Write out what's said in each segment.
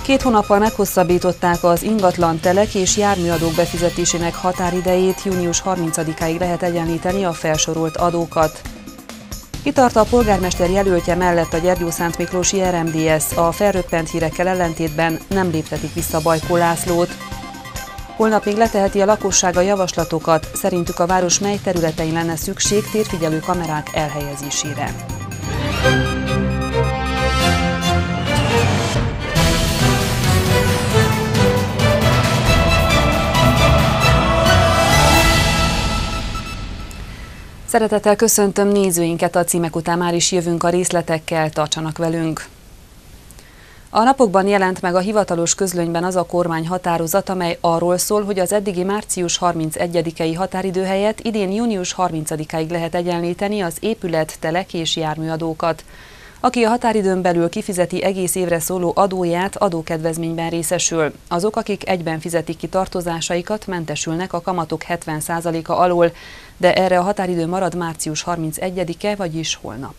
2 hónappal meghosszabbították az ingatlan, telek és járműadók befizetésének határidejét, június 30-áig lehet egyenlíteni a felsorolt adókat. Kitart a polgármester jelöltje mellett a Gyergyószentmiklósi RMDSZ, a felröppent hírekkel ellentétben nem léptetik vissza Bajkó Lászlót. Holnapig leteheti a lakosság a javaslatokat, szerintük a város mely területein lenne szükség térfigyelő kamerák elhelyezésére. Szeretettel köszöntöm nézőinket, a címek után már is jövünk a részletekkel, tartsanak velünk! A napokban jelent meg a hivatalos közlönyben az a kormányhatározat, amely arról szól, hogy az eddigi március 31-i határidő helyett idén június 30-áig lehet egyenlíteni az épület, telek és járműadókat. Aki a határidőn belül kifizeti egész évre szóló adóját, adókedvezményben részesül. Azok, akik egyben fizetik ki tartozásaikat, mentesülnek a kamatok 70%-a alól, de erre a határidő marad március 31-e, vagyis holnap.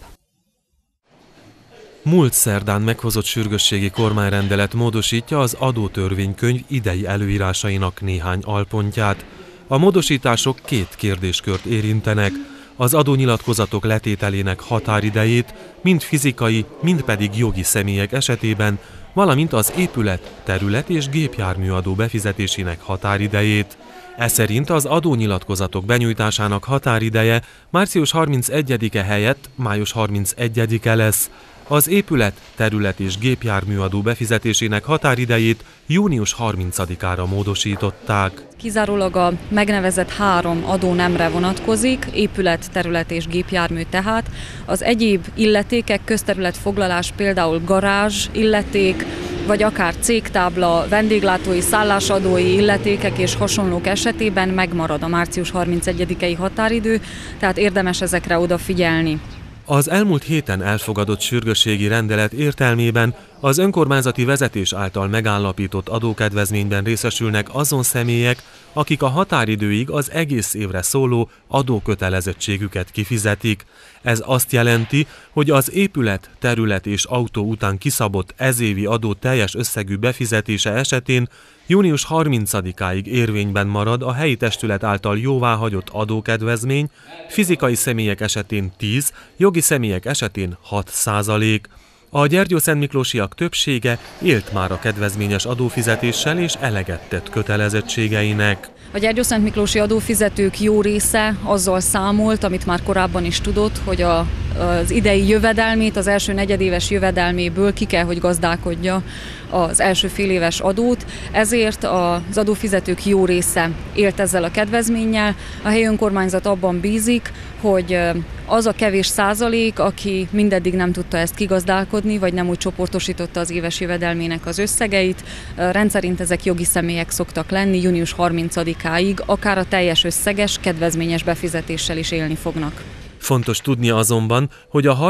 Múlt szerdán meghozott sürgősségi kormányrendelet módosítja az adótörvénykönyv idei előírásainak néhány alpontját. A módosítások 2 kérdéskört érintenek: az adónyilatkozatok letételének határidejét, mind fizikai, mind pedig jogi személyek esetében, valamint az épület, terület és gépjárműadó befizetésének határidejét. Ez szerint az adónyilatkozatok benyújtásának határideje március 31-e helyett május 31-e lesz. Az épület, terület és gépjárműadó befizetésének határidejét június 30-ára módosították. Kizárólag a megnevezett 3 adónemre vonatkozik, épület, terület és gépjármű tehát. Az egyéb illetékek, közterületfoglalás, például garázs illeték, vagy akár cégtábla, vendéglátói, szállásadói illetékek és hasonlók esetében megmarad a március 31-i határidő, tehát érdemes ezekre odafigyelni. Az elmúlt héten elfogadott sürgősségi rendelet értelmében az önkormányzati vezetés által megállapított adókedvezményben részesülnek azon személyek, akik a határidőig az egész évre szóló adókötelezettségüket kifizetik. Ez azt jelenti, hogy az épület, terület és autó után kiszabott ezévi adó teljes összegű befizetése esetén június 30-áig érvényben marad a helyi testület által jóváhagyott adókedvezmény, fizikai személyek esetén 10, jogi személyek esetén 6%. A gyergyószentmiklósiak többsége élt már a kedvezményes adófizetéssel és eleget tett kötelezettségeinek. A gyergyószentmiklósi adófizetők jó része azzal számolt, amit már korábban is tudott, hogy az idei jövedelmét, az első negyedéves jövedelméből ki kell, hogy gazdálkodja az első féléves adót, ezért az adófizetők jó része élt ezzel a kedvezménnyel. A helyi önkormányzat abban bízik, hogy az a kevés százalék, aki mindeddig nem tudta ezt kigazdálkodni, vagy nem úgy csoportosította az éves jövedelmének az összegeit, rendszerint ezek jogi személyek szoktak lenni, június 30-áig akár a teljes összeges, kedvezményes befizetéssel is élni fognak. Fontos tudnia azonban, hogy a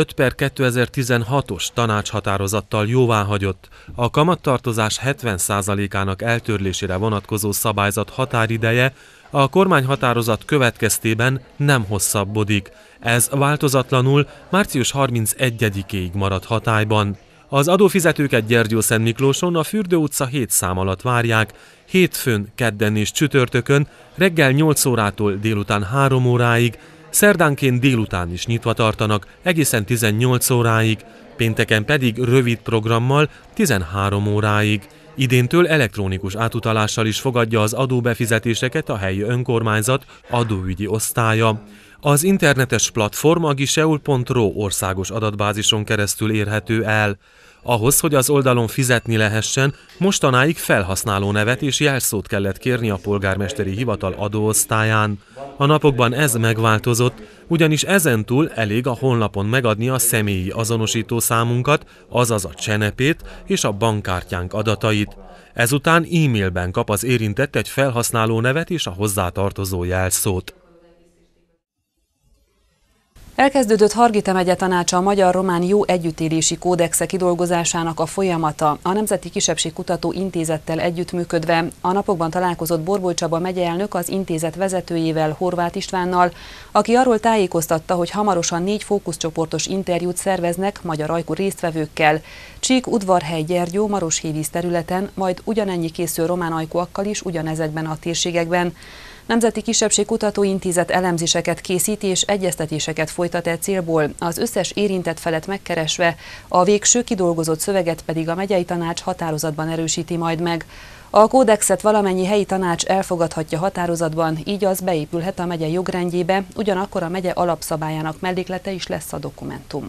35/2016-os tanácshatározattal jóváhagyott, a kamattartozás 70%-ának eltörlésére vonatkozó szabályzat határideje a kormányhatározat következtében nem hosszabbodik. Ez változatlanul március 31-ig marad hatályban. Az adófizetőket Gyergyószentmiklóson a Fürdő utca 7 szám alatt várják, hétfőn, kedden és csütörtökön reggel 8 órától délután 3 óráig, szerdánként délután is nyitva tartanak egészen 18 óráig, pénteken pedig rövid programmal 13 óráig. Idéntől elektronikus átutalással is fogadja az adóbefizetéseket a helyi önkormányzat adóügyi osztálya. Az internetes platform a giseul.ro országos adatbázison keresztül érhető el. Ahhoz, hogy az oldalon fizetni lehessen, mostanáig felhasználó nevet és jelszót kellett kérni a polgármesteri hivatal adóosztályán. A napokban ez megváltozott, ugyanis ezentúl elég a honlapon megadni a személyi azonosítószámunkat, azaz a csenepét és a bankkártyánk adatait. Ezután e-mailben kap az érintett egy felhasználó nevet és a hozzátartozó jelszót. Elkezdődött Hargita megye tanácsa a magyar-román jó együttélési kódexe kidolgozásának a folyamata. A Nemzeti Kisebbségkutató Intézettel együttműködve a napokban találkozott Borbóly Csaba megyeelnök az intézet vezetőjével, Horváth Istvánnal, aki arról tájékoztatta, hogy hamarosan 4 fókuszcsoportos interjút szerveznek magyar ajkú résztvevőkkel. Csík, Udvarhely, Gyergyó, Maroshévíz területen, majd ugyanennyi készül román ajkúakkal is ugyanezekben a térségekben. Nemzeti Kisebbségkutató Intézet elemzéseket készít és egyeztetéseket folytat e célból, az összes érintett felet megkeresve, a végső kidolgozott szöveget pedig a megyei tanács határozatban erősíti majd meg. A kódexet valamennyi helyi tanács elfogadhatja határozatban, így az beépülhet a megye jogrendjébe, ugyanakkor a megye alapszabályának melléklete is lesz a dokumentum.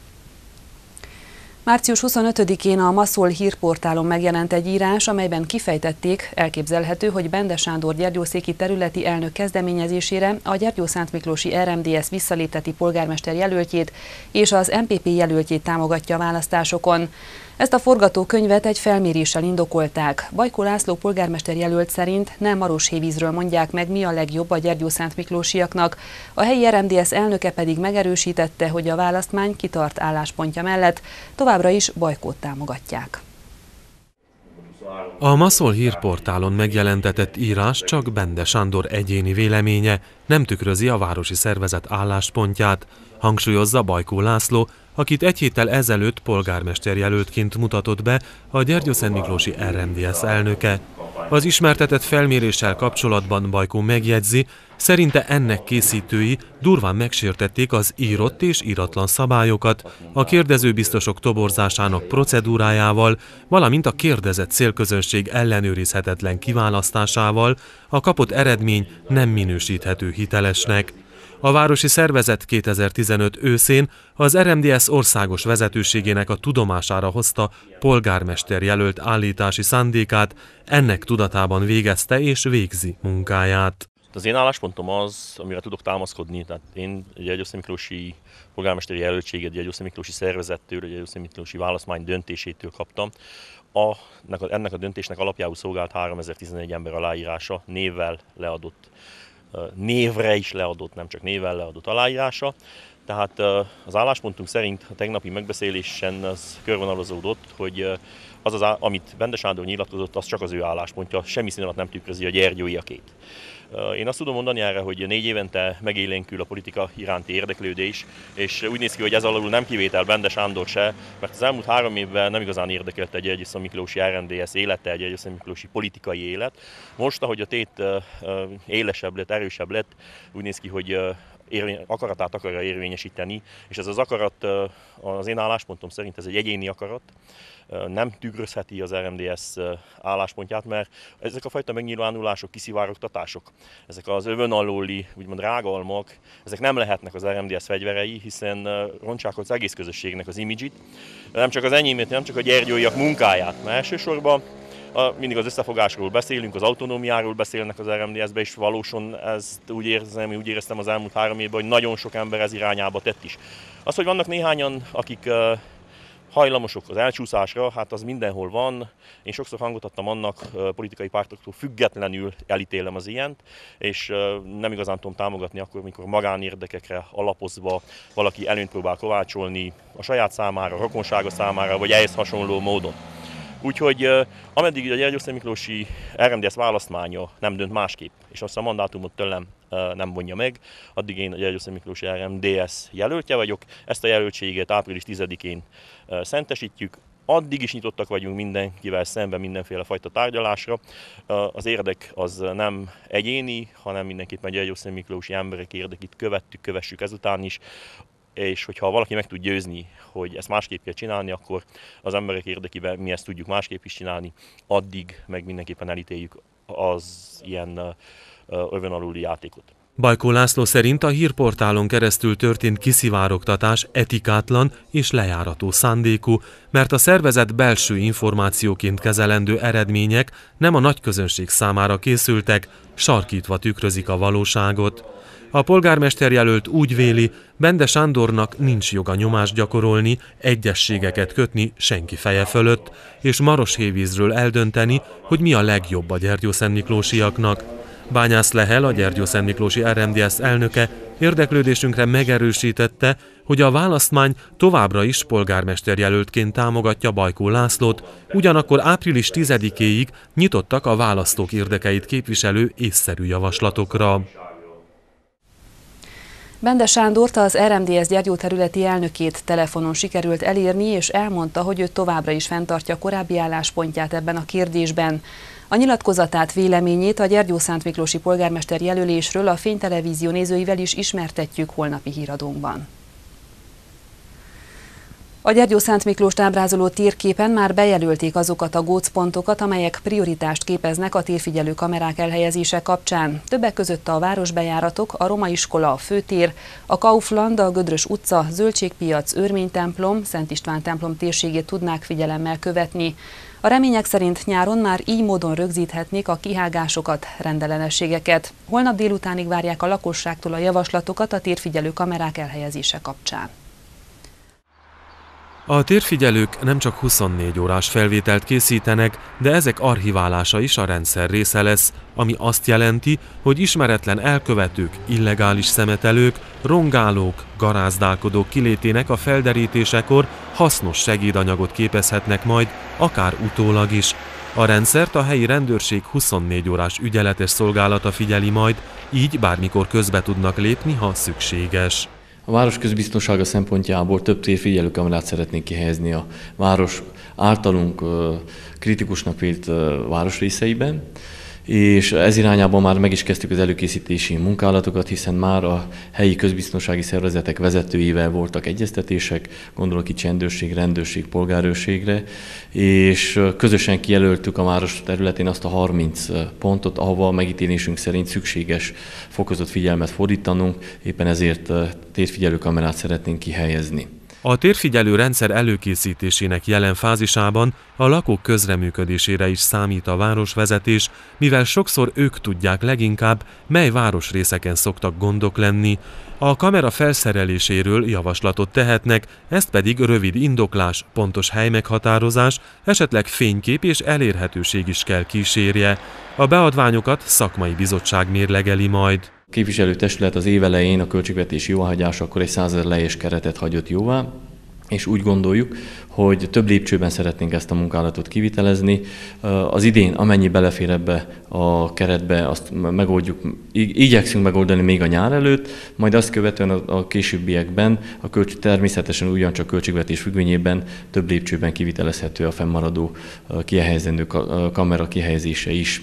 Március 25-én a Maszol hírportálon megjelent egy írás, amelyben kifejtették, elképzelhető, hogy Bende Sándor gyergyószéki területi elnök kezdeményezésére a Gyergyó-Szentmiklósi RMDSZ visszalépteti polgármester jelöltjét és az MPP jelöltjét támogatja a választásokon. Ezt a forgatókönyvet egy felméréssel indokolták. Bajkó László polgármester jelölt szerint nem Maroshévízről mondják meg, mi a legjobb a gyergyó-szentmiklósiaknak. A helyi RMDSZ elnöke pedig megerősítette, hogy a választmány kitart álláspontja mellett továbbra is Bajkót támogatják. A Maszol hírportálon megjelentetett írás csak Bende Sándor egyéni véleménye, nem tükrözi a városi szervezet álláspontját, hangsúlyozza Bajkó László, akit egy héttel ezelőtt polgármesterjelöltként mutatott be a Gyergyó-Szentmiklósi RMDSZ elnöke. Az ismertetett felméréssel kapcsolatban Bajkó megjegyzi, szerinte ennek készítői durván megsértették az írott és íratlan szabályokat, a kérdezőbiztosok toborzásának procedúrájával, valamint a kérdezett célközönség ellenőrizhetetlen kiválasztásával a kapott eredmény nem minősíthető hitelesnek. A városi szervezet 2015 őszén az RMDSZ országos vezetőségének a tudomására hozta polgármester jelölt állítási szándékát, ennek tudatában végezte és végzi munkáját. Az én álláspontom az, amire tudok támaszkodni, tehát én egy Gyergyó-Szentmiklósi polgármesteri jelöltséget Gyergyó-Szentmiklósi szervezettől, egy Gyergyó-Szentmiklósi választmány döntésétől kaptam. Ennek a döntésnek alapjául szolgált 3011 ember aláírása, névvel leadott, névre is leadott, nem csak névvel leadott aláírása. Tehát az álláspontunk szerint a tegnapi megbeszélésen az körvonalazódott, hogy amit Bende Sándor nyilatkozott, az csak az ő álláspontja, semmi szín alatt nem tükrözi a gyergyóiakét. Én azt tudom mondani erre, hogy 4 évente megélénkül a politika iránti érdeklődés, és úgy néz ki, hogy ez alól nem kivétel Bende Sándor se, mert az elmúlt 3 évben nem igazán érdekelte egy Gyergyó-Szentmiklósi RMDSZ élete, egy Gyergyó-Szentmiklósi politikai élet. Most, ahogy a tét élesebb lett, erősebb lett, úgy néz ki, hogy akaratát akarja érvényesíteni, és ez az akarat, az én álláspontom szerint ez egy egyéni akarat, nem tükrözheti az RMDSZ álláspontját, mert ezek a fajta megnyilvánulások, kiszivárogtatások, ezek az övön alóli, úgymond rágalmak, ezek nem lehetnek az RMDSZ fegyverei, hiszen rontsák az egész közösségnek az imidzsit, nem csak az enyémét, nem csak a gyergyóiak munkáját, mert elsősorban mindig az összefogásról beszélünk, az autonómiáról beszélnek az RMDSZ-be, és valósan ezt úgy éreztem az elmúlt 3 évben, hogy nagyon sok ember ez irányába tett is. Az, hogy vannak néhányan, akik hajlamosok az elcsúszásra, hát az mindenhol van. Én sokszor hangot adtam annak, politikai pártoktól függetlenül elítélem az ilyent, és nem igazán tudom támogatni akkor, amikor magánérdekekre alapozva valaki előnyt próbál kovácsolni a saját számára, a rokonsága számára, vagy ehhez hasonló módon. Úgyhogy ameddig a Gyergyó-Szentmiklósi RMDSZ választmánya nem dönt másképp, és azt a mandátumot tőlem nem vonja meg, addig én a Gyergyó-Szentmiklósi RMDSZ jelöltje vagyok. Ezt a jelöltséget április 10-én szentesítjük. Addig is nyitottak vagyunk mindenkivel szemben mindenféle fajta tárgyalásra. Az érdek az nem egyéni, hanem mindenképpen a Gyergyó-Szentmiklósi emberek érdekét kövessük ezután is. És hogyha valaki meg tud győzni, hogy ezt másképp kell csinálni, akkor az emberek érdekében mi ezt tudjuk másképp is csinálni, addig meg mindenképpen elítéljük az ilyen övön aluli játékot. Bajkó László szerint a hírportálon keresztül történt kiszivárogtatás etikátlan és lejárató szándékú, mert a szervezet belső információként kezelendő eredmények nem a nagy közönség számára készültek, sarkítva tükrözik a valóságot. A polgármesterjelölt úgy véli, Bende Sándornak nincs joga nyomást gyakorolni, egyezségeket kötni senki feje fölött, és Maroshévízről eldönteni, hogy mi a legjobb a gyergyó-szentmiklósiaknak. Bányász Lehel, a Gyergyószentmiklósi RMDSZ elnöke érdeklődésünkre megerősítette, hogy a választmány továbbra is polgármesterjelöltként támogatja Bajkó Lászlót, ugyanakkor április 10-éig nyitottak a választók érdekeit képviselő észszerű javaslatokra. Bende Sándort, az RMDSZ Gyergyó területi elnökét telefonon sikerült elérni, és elmondta, hogy ő továbbra is fenntartja korábbi álláspontját ebben a kérdésben. A nyilatkozatát, véleményét a gyergyószentmiklósi polgármester jelölésről a Fénytelevízió nézőivel is ismertetjük holnapi híradónkban. A Gyergyószentmiklóst ábrázoló térképen már bejelölték azokat a gócpontokat, amelyek prioritást képeznek a térfigyelő kamerák elhelyezése kapcsán. Többek között a városbejáratok, a Roma iskola, a főtér, a Kaufland, a Gödrös utca, Zöldségpiac, Örmény-templom, Szent István templom térségét tudnák figyelemmel követni. A remények szerint nyáron már így módon rögzíthetnék a kihágásokat, rendellenességeket. Holnap délutánig várják a lakosságtól a javaslatokat a térfigyelő kamerák elhelyezése kapcsán. A térfigyelők nem csak 24 órás felvételt készítenek, de ezek archiválása is a rendszer része lesz, ami azt jelenti, hogy ismeretlen elkövetők, illegális szemetelők, rongálók, garázdálkodók kilétének a felderítésekor hasznos segédanyagot képezhetnek majd, akár utólag is. A rendszert a helyi rendőrség 24 órás ügyeletes szolgálata figyeli majd, így bármikor közbe tudnak lépni, ha szükséges. A város közbiztonsága szempontjából több térfigyelő kamerát szeretnénk kihelyezni a város általunk kritikusnak vélt városrészeiben, és ez irányában már meg is kezdtük az előkészítési munkálatokat, hiszen már a helyi közbiztonsági szervezetek vezetőivel voltak egyeztetések, gondolok itt csendőrség, rendőrség, polgárőrségre, és közösen kijelöltük a város területén azt a 30 pontot, ahova a megítélésünk szerint szükséges fokozott figyelmet fordítanunk, éppen ezért térfigyelő kamerát szeretnénk kihelyezni. A térfigyelő rendszer előkészítésének jelen fázisában a lakók közreműködésére is számít a városvezetés, mivel sokszor ők tudják leginkább, mely városrészeken szoktak gondok lenni. A kamera felszereléséről javaslatot tehetnek, ezt pedig rövid indoklás, pontos helymeghatározás, esetleg fénykép és elérhetőség is kell kísérje. A beadványokat szakmai bizottság mérlegeli majd. A képviselőtestület az év elején a költségvetési jóváhagyásakor egy 100 000 lejés keretet hagyott jóvá, és úgy gondoljuk, hogy több lépcsőben szeretnénk ezt a munkálatot kivitelezni. Az idén, amennyi belefér ebbe a keretbe, azt megoldjuk, igyekszünk megoldani még a nyár előtt, majd azt követően a későbbiekben, természetesen ugyancsak költségvetés függvényében több lépcsőben kivitelezhető a fennmaradó kihelyezendő kamera kihelyezése is.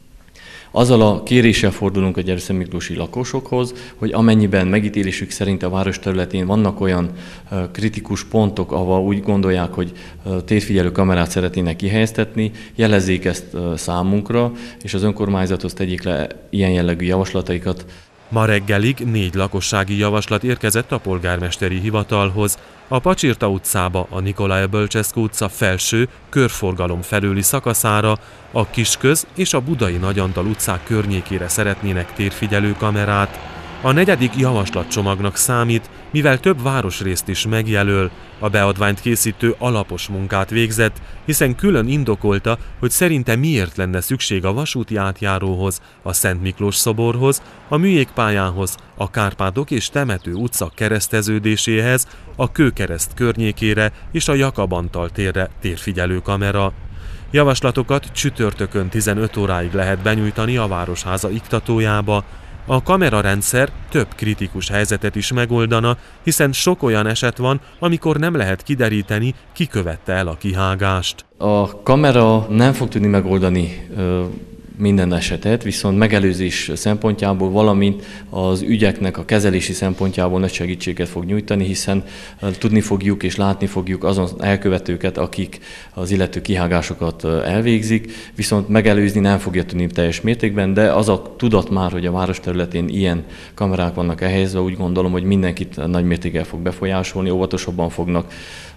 Azzal a kéréssel fordulunk a gyergyószentmiklósi lakosokhoz, hogy amennyiben megítélésük szerint a város területén vannak olyan kritikus pontok, ahol úgy gondolják, hogy térfigyelő kamerát szeretnének kihelyeztetni, jelezzék ezt számunkra, és az önkormányzathoz tegyék le ilyen jellegű javaslataikat. Ma reggelig 4 lakossági javaslat érkezett a polgármesteri hivatalhoz. A Pacsirta utcába, a Nicolae Bölcseszkó utca felső körforgalom felőli szakaszára, a Kisköz és a Budai Nagyantal utcák környékére szeretnének térfigyelő kamerát. A 4. javaslatcsomagnak számít, mivel több városrészt is megjelöl. A beadványt készítő alapos munkát végzett, hiszen külön indokolta, hogy szerinte miért lenne szükség a vasúti átjáróhoz, a Szent Miklós szoborhoz, a műjégpályához, a Kárpátok és Temető utca kereszteződéséhez, a Kőkereszt környékére és a Jakab Antal térre térfigyelő kamera. Javaslatokat csütörtökön 15 óráig lehet benyújtani a Városháza iktatójába. A kamerarendszer több kritikus helyzetet is megoldana, hiszen sok olyan eset van, amikor nem lehet kideríteni, ki követte el a kihágást. A kamera nem fog tudni megoldani minden esetet, viszont megelőzés szempontjából, valamint az ügyeknek a kezelési szempontjából nagy segítséget fog nyújtani, hiszen tudni fogjuk és látni fogjuk azon elkövetőket, akik az illető kihágásokat elvégzik, viszont megelőzni nem fogja tudni teljes mértékben, de az a tudat már, hogy a város területén ilyen kamerák vannak elhelyezve, úgy gondolom, hogy mindenkit nagy mértékkel fog befolyásolni, óvatosabban fognak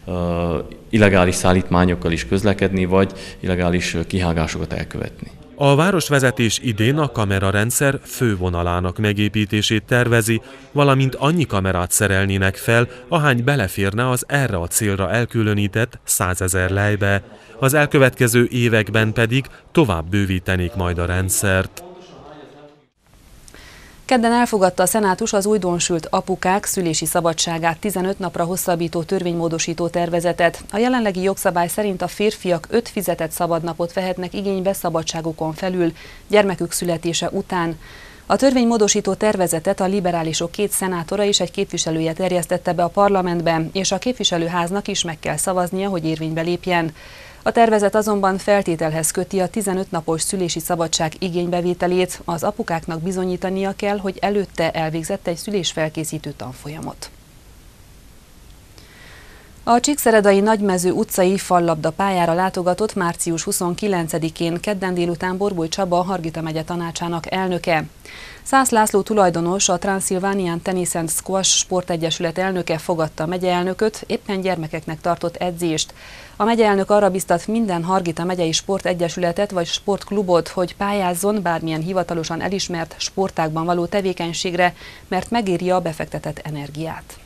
illegális szállítmányokkal is közlekedni, vagy illegális kihágásokat elkövetni. A városvezetés idén a kamerarendszer fővonalának megépítését tervezi, valamint annyi kamerát szerelnének fel, ahány beleférne az erre a célra elkülönített 100 000 lejbe. Az elkövetkező években pedig tovább bővítenék majd a rendszert. Kedden elfogadta a Szenátus az újdonsült apukák szülési szabadságát 15 napra hosszabbító törvénymódosító tervezetet. A jelenlegi jogszabály szerint a férfiak 5 fizetett szabadnapot vehetnek igénybe szabadságukon felül gyermekük születése után. A törvénymódosító tervezetet a liberálisok 2 szenátora és egy képviselője terjesztette be a parlamentbe, és a képviselőháznak is meg kell szavaznia, hogy érvénybe lépjen. A tervezet azonban feltételhez köti a 15 napos szülési szabadság igénybevételét, az apukáknak bizonyítania kell, hogy előtte elvégzett egy szülésfelkészítő tanfolyamot. A Csíkszeredai Nagymező utcai fallabda pályára látogatott március 29-én kedden délután Borboly Csaba, Hargita megye tanácsának elnöke. Szász László tulajdonos, a Transylvanian Tennis and Squash Sportegyesület elnöke fogadta a megyeelnököt, éppen gyermekeknek tartott edzést. A megyeelnök arra biztat minden Hargita megyei sportegyesületet vagy sportklubot, hogy pályázzon bármilyen hivatalosan elismert sportágban való tevékenységre, mert megéri a befektetett energiát.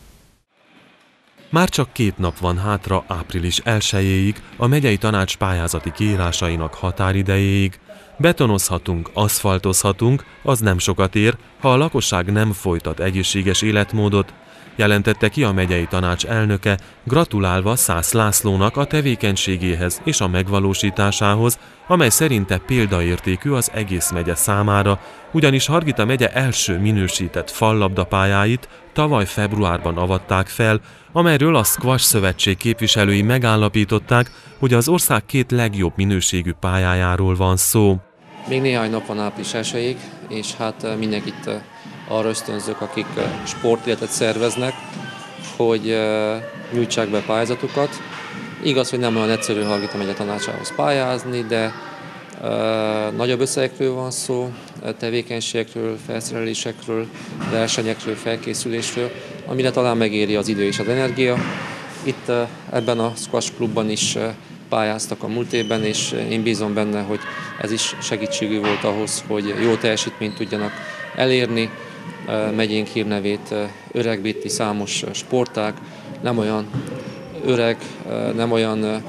Már csak 2 nap van hátra április 1-éig, a megyei tanács pályázati kiírásainak határidejéig. Betonozhatunk, aszfaltozhatunk, az nem sokat ér, ha a lakosság nem folytat egészséges életmódot, jelentette ki a megyei tanács elnöke, gratulálva Szász Lászlónak a tevékenységéhez és a megvalósításához, amely szerinte példaértékű az egész megye számára, ugyanis Hargita megye első minősített fallabdapályáit tavaly februárban avatták fel, amelyről a Squash Szövetség képviselői megállapították, hogy az ország 2 legjobb minőségű pályájáról van szó. Még néhány nap van április 1-ig, és hát mindenkit arra ösztönzök, akik sportéletet szerveznek, hogy nyújtsák be pályázatukat. Igaz, hogy nem olyan egyszerű Hargita megye tanácsához pályázni, de nagyobb összegekről van szó, tevékenységekről, felszerelésekről, versenyekről, felkészülésről, amire talán megéri az idő és az energia. Itt ebben a squash klubban is pályáztak a múlt évben, és én bízom benne, hogy ez is segítségű volt ahhoz, hogy jó teljesítményt tudjanak elérni. Megyénk hírnevét öregbíti számos sportág, nem olyan öreg, nem olyan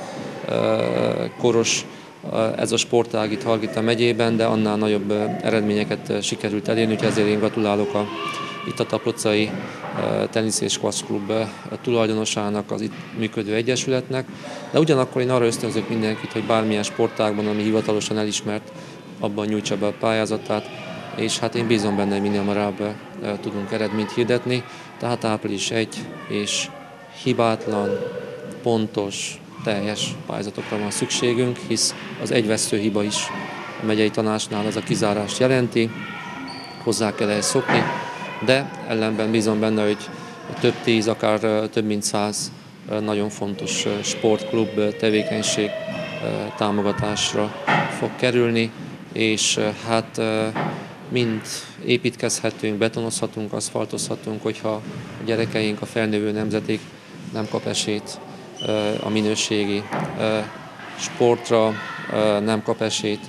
koros ez a sportág itt Hargita megyében, de annál nagyobb eredményeket sikerült elérni, úgyhogy ezért én gratulálok itt a Taplócai Tenisz és Squash Klub tulajdonosának, az itt működő egyesületnek, de ugyanakkor én arra ösztönzök mindenkit, hogy bármilyen sportágban, ami hivatalosan elismert, abban nyújtsa be a pályázatát, és hát én bízom benne, hogy minél hamarabb tudunk eredményt hirdetni, tehát április 1 és hibátlan, pontos, teljes pályázatokra van szükségünk, hisz az egy veszőhiba is a megyei tanácsnál az a kizárást jelenti, hozzá kell ehhez szokni, de ellenben bízom benne, hogy több 10, akár több mint 100 nagyon fontos sportklub tevékenység támogatásra fog kerülni, és hát mind építkezhetünk, betonozhatunk, aszfaltozhatunk, hogyha a gyerekeink, a felnövő nemzeték nem kap esélyt a minőségi sportra, nem kap esélyt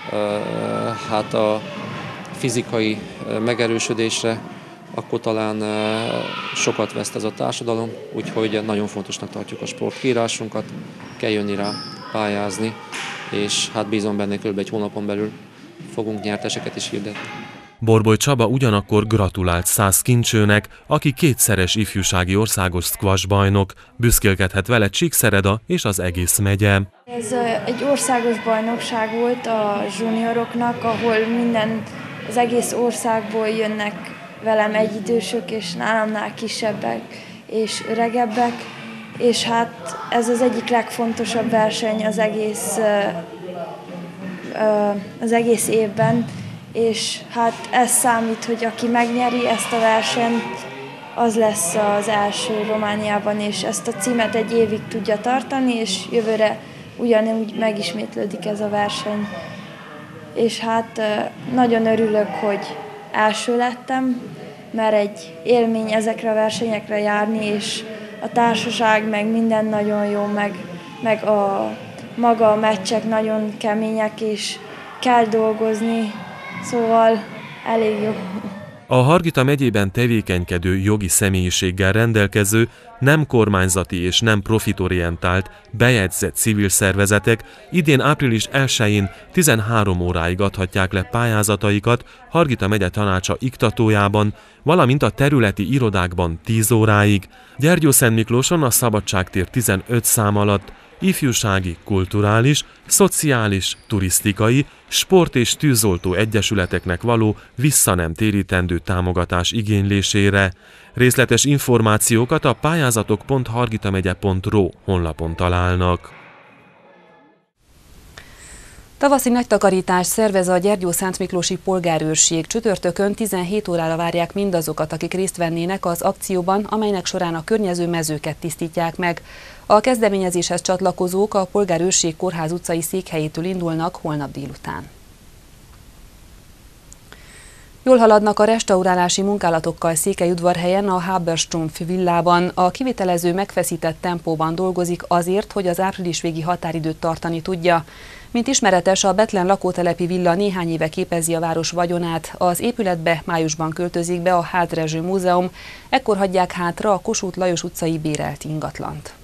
hát a fizikai megerősödésre, akkor talán sokat veszt ez a társadalom, úgyhogy nagyon fontosnak tartjuk a sportkiírásunkat, kell jönni rá pályázni, és hát bízom benne, kb. Egy hónapon belül fogunk nyerteseket is hirdetni. Borboly Csaba ugyanakkor gratulált Szász Kincsőnek, aki 2-szeres ifjúsági országos squash bajnok, büszkélkedhet vele Csíkszereda és az egész megye. Ez egy országos bajnokság volt a junioroknak, ahol az egész országból jönnek velem egyidősök, és nálamnál kisebbek és öregebbek, és hát ez az egyik legfontosabb verseny az egész évben, és hát ez számít, hogy aki megnyeri ezt a versenyt, az lesz az első Romániában, és ezt a címet egy évig tudja tartani, és jövőre ugyanúgy megismétlődik ez a verseny. És hát nagyon örülök, hogy első lettem, mert egy élmény ezekre a versenyekre járni, és a társaság, meg minden nagyon jó, meg maga a meccsek nagyon kemények, és kell dolgozni, szóval elég jó. A Hargita megyében tevékenykedő jogi személyiséggel rendelkező, nem kormányzati és nem profitorientált, bejegyzett civil szervezetek idén április 1-én 13 óráig adhatják le pályázataikat Hargita megye tanácsa iktatójában, valamint a területi irodákban 10 óráig. Gyergyószentmiklóson a Szabadságtér 15 szám alatt ifjúsági, kulturális, szociális, turisztikai, sport- és tűzoltó egyesületeknek való visszanemtérítendő támogatás igénylésére. Részletes információkat a pályázatok.hargitamegye.ro honlapon találnak. Tavaszi nagy takarítást szervez a Gyergyószentmiklósi Polgárőrség. Csütörtökön 17 órára várják mindazokat, akik részt vennének az akcióban, amelynek során a környező mezőket tisztítják meg. A kezdeményezéshez csatlakozók a Polgárőrség Kórház utcai székhelyétől indulnak holnap délután. Jól haladnak a restaurálási munkálatokkal Székelyudvarhelyen a Haberstrumpf villában. A kivitelező megfeszített tempóban dolgozik azért, hogy az április végi határidőt tartani tudja. Mint ismeretes, a Bethlen lakótelepi villa néhány éve képezi a város vagyonát. Az épületbe májusban költözik be a Hátrezső Múzeum, ekkor hagyják hátra a Kossuth Lajos utcai bérelt ingatlant.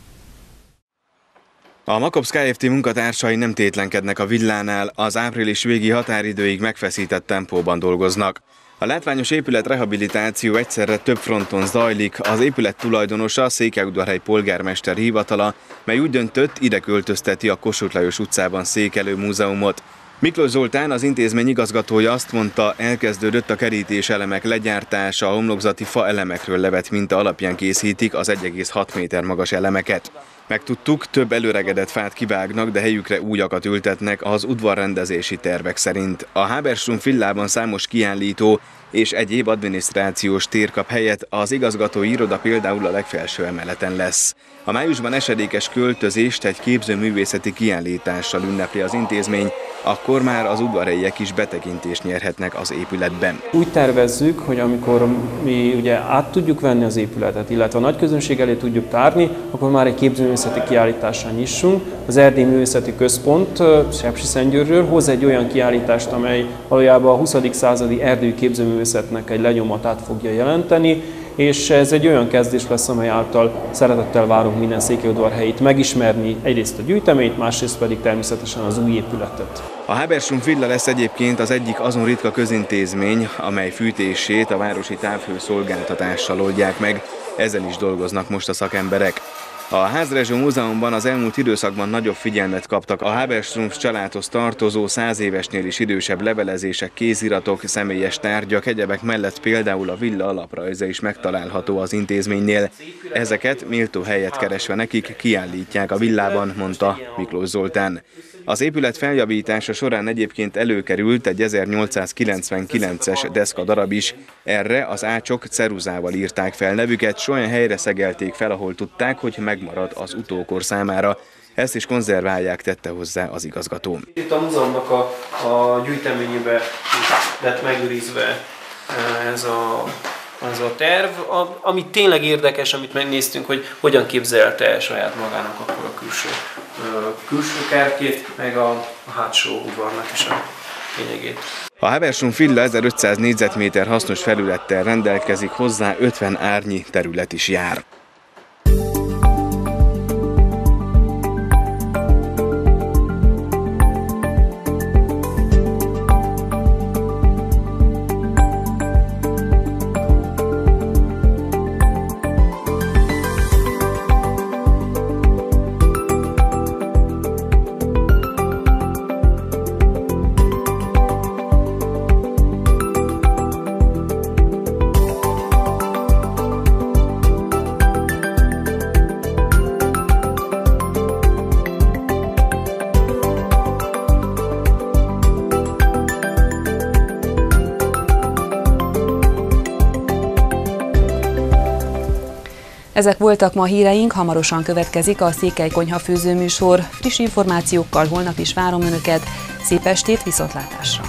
A Makobsz Kft. Munkatársai nem tétlenkednek a villánál, az április végi határidőig megfeszített tempóban dolgoznak. A látványos épület rehabilitáció egyszerre több fronton zajlik, az épület tulajdonosa Székelyudvarhely polgármester hivatala, mely úgy döntött, ide költözteti a Kossuth Lajos utcában székelő múzeumot. Miklós Zoltán, az intézmény igazgatója azt mondta, elkezdődött a kerítéselemek legyártása, a homlokzati fa elemekről levett minta alapján készítik az 1,6 méter magas elemeket. Megtudtuk, több előregedett fát kivágnak, de helyükre újakat ültetnek az udvarrendezési tervek szerint. A Haberstrumpf villában számos kiállító és egyéb adminisztrációs tér kap helyet, az igazgatói iroda például a legfelső emeleten lesz. A májusban esedékes költözést egy képzőművészeti kiállítással ünnepli az intézmény, akkor már az udvarhelyiek is betekintést nyerhetnek az épületben. Úgy tervezzük, hogy amikor mi ugye át tudjuk venni az épületet, illetve a nagy közönség elé tudjuk tárni, akkor már egy képzőművészeti kiállítással nyissunk. Az Erdélyi Művészeti Központ Sepsiszentgyörgyről hoz egy olyan kiállítást, amely valójában a 20. századi erdélyi képzőművészetnek egy lenyomatát fogja jelenteni, és ez egy olyan kezdés lesz, amely által szeretettel várunk minden székelyudvarhelyit megismerni egyrészt a gyűjteményt, másrészt pedig természetesen az új épületet. A Haberstrumpf villa lesz egyébként az egyik azon ritka közintézmény, amely fűtését a városi távhőszolgáltatással oldják meg, ezzel is dolgoznak most a szakemberek. A Hátrezső Múzeumban az elmúlt időszakban nagyobb figyelmet kaptak a Haberstrumpf családhoz tartozó 100 évesnél is idősebb levelezések, kéziratok, személyes tárgyak, egyebek mellett például a villa alaprajza is megtalálható az intézménynél. Ezeket méltó helyet keresve nekik kiállítják a villában, mondta Miklós Zoltán. Az épület feljavítása során egyébként előkerült egy 1899-es deszka darab is. Erre az ácsok ceruzával írták fel nevüket, s olyan helyre szegelték fel, ahol tudták, hogy megmarad az utókor számára. Ezt is konzerválják, tette hozzá az igazgató. Itt a múzeumnak a gyűjteményébe lett megőrizve ez a terv, ami tényleg érdekes, amit megnéztünk, hogy hogyan képzelte el saját magának akkor a külső kertjét, meg a hátsó udvarnak is a lényegét. A Haberstrumpf villa 1500 négyzetméter hasznos felülettel rendelkezik, hozzá 50 árnyi terület is jár. Ezek voltak ma híreink, hamarosan következik a Székely Konyha főzőműsor. Friss információkkal holnap is várom Önöket. Szép estét, viszontlátásra!